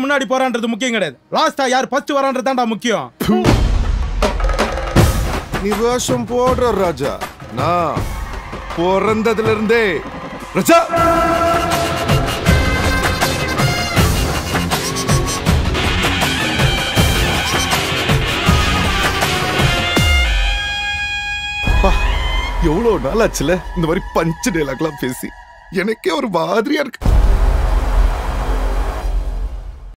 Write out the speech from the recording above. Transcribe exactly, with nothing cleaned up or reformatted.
முன்னாடி போறான்றது முக்கியம் கிடையாது. லாஸ்டா யார் ஃபர்ஸ்ட் வரான்றது தான்டா முக்கியம். நீ வேஷம் போடுற ராஜா. நான் பிறந்ததுல இருந்தே ராஜா. எவ்வளவு நாள் ஆச்சுல இந்த மாதிரி பஞ்சு டைலாக்லாம் பேசி. எனக்கே ஒரு மாதிரியா இருக்கு.